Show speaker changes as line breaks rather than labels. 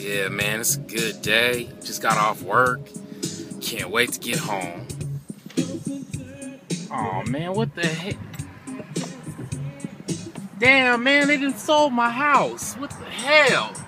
Yeah, man, it's a good day. Just got off work. Can't wait to get home. Oh man, what the heck? Damn, man, they just sold my house. What the hell?